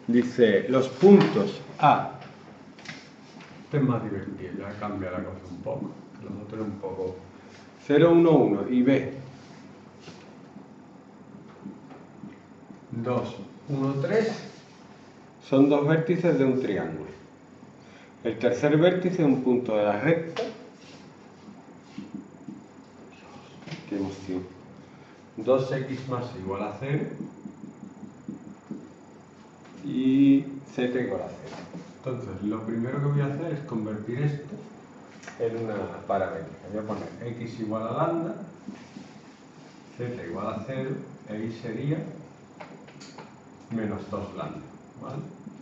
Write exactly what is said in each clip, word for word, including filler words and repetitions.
Dice, los puntos A. Este es más divertido, ya cambia la cosa un poco. Los otros un poco. cero, uno, uno y B. dos, uno, tres son dos vértices de un triángulo. El tercer vértice es un punto de la recta. Qué emoción. dos equis más igual a cero y z igual a cero. Entonces, lo primero que voy a hacer es convertir esto en una paramétrica. Voy a poner x igual a lambda, z igual a cero, e y sería menos dos lambda, ¿vale?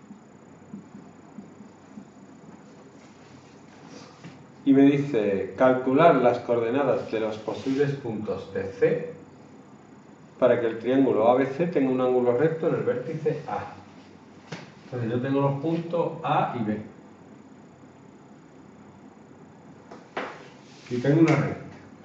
Y me dice calcular las coordenadas de los posibles puntos de C para que el triángulo A B C tenga un ángulo recto en el vértice A. Entonces yo tengo los puntos A y B. Y tengo una recta.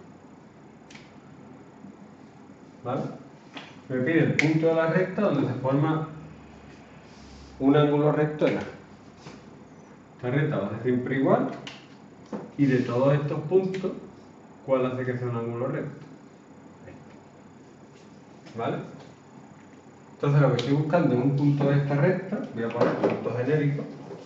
¿Vale? Me pide el punto de la recta donde se forma un ángulo recto en A. Esta recta va a ser siempre igual. Y de todos estos puntos, ¿cuál hace que sea un ángulo recto? Este. ¿Vale? Entonces lo que estoy buscando es un punto de esta recta. Voy a poner punto genérico.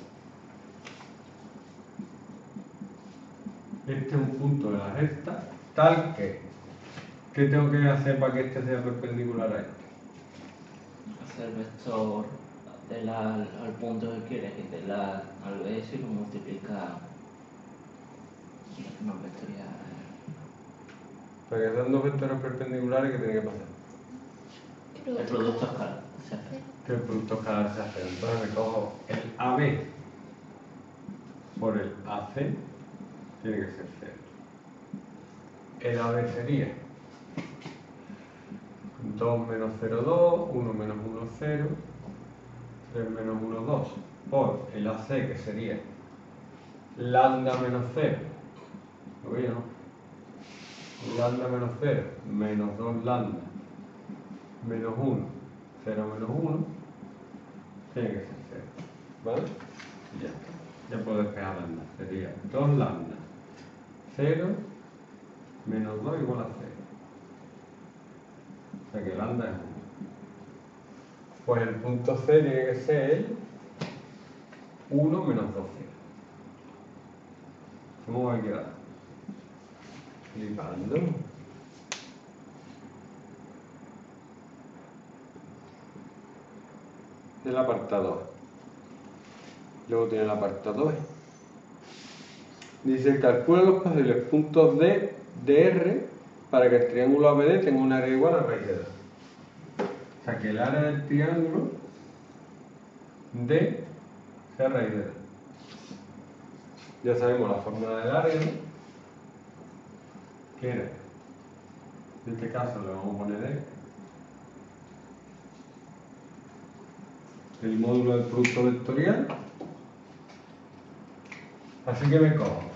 Este es un punto de la recta tal que, ¿qué tengo que hacer para que este sea perpendicular a este? Hacer vector del A al, al punto que quieres y del A al B si lo multiplica no vectorial. Para que sean dos vectores perpendiculares, ¿qué tiene que pasar? El producto escalar se hace. Que el producto escalar se hace. Entonces me cojo el A B por el A C, tiene que ser cero. El A B sería dos menos cero, dos, uno menos uno, cero, tres menos uno, dos, por el A C que sería lambda menos cero, ¿lo veis, no? Lambda menos cero, menos dos lambda, menos uno, cero menos uno, tiene que ser cero, ¿vale? Y ya está, ya puedo despejar lambda, sería dos lambda, cero, menos dos igual a cero. O sea que lambda es uno. Pues el punto C tiene que ser el uno menos dos, cero. ¿Cómo va a quedar? Flipando. El apartado A. Luego tiene el apartado B. Dice, calcula los posibles puntos D de R para que el triángulo A B D tenga un área igual a raíz de dos. O sea, que el área del triángulo D sea raíz de dos. Ya sabemos la fórmula del área, ¿no? ¿Qué era? En este caso le vamos a poner D. El módulo del producto vectorial. Así que me cojo.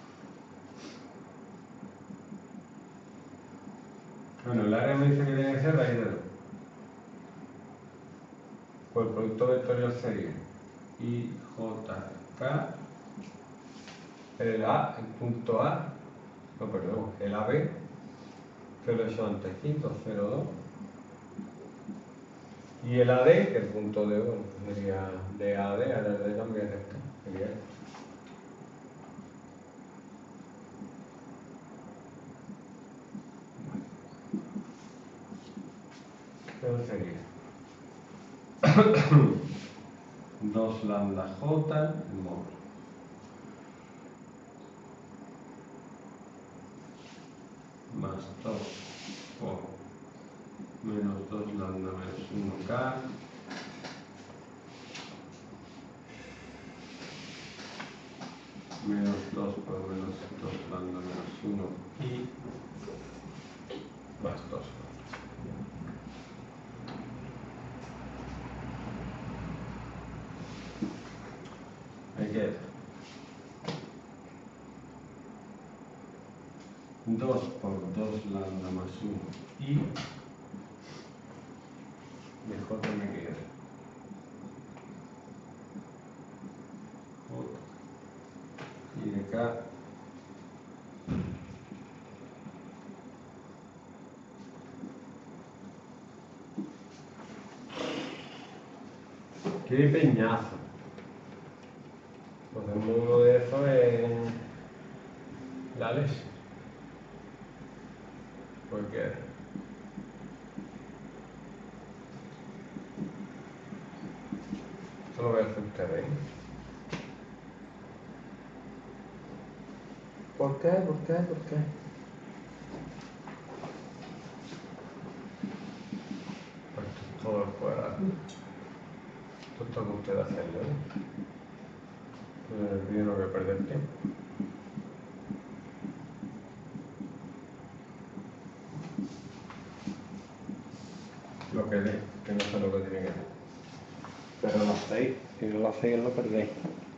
Bueno, el área me dice que tiene que ser raíz de dos. Pues el producto vectorial sería I J K, el A, el punto A, no, perdón, el A B, que lo he hecho antes aquí, dos cero dos, y el A D, que el punto D, bueno, sería de A a D, ahora de cambio de recta, sería esto. Entonces sería dos lambda J, el módulo. Más dos por menos dos lambda menos uno K menos dos por menos dos lambda menos uno y más dos. Me queda dos por dos lambda más uno y de J me queda multiplicar qué peñazo. Pues el módulo de eso es la leche. Porque eso lo voy a hacer ustedes. ¿Por qué? ¿Por qué? ¿Por qué? Pues esto es todo fuera. Esto es todo que ustedes hacerlo, ¿eh? No es el no que perder tiempo. Lo que dé, que no sé lo que tiene que hacer. Pero lo hacéis, si no lo hacéis, lo perdéis.